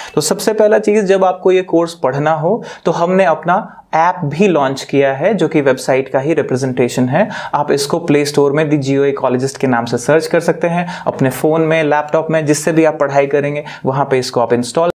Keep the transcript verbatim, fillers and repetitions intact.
तो सबसे पहला चीज, जब आपको ये कोर्स पढ़ना हो तो हमने अपना ऐप भी लॉन्च किया है जो कि वेबसाइट का ही रिप्रेजेंटेशन है। आप इसको प्ले स्टोर में द जियो इकोलॉजिस्ट के नाम से सर्च कर सकते हैं। अपने फोन में, लैपटॉप में, जिससे भी आप पढ़ाई करेंगे वहां पे इसको आप इंस्टॉल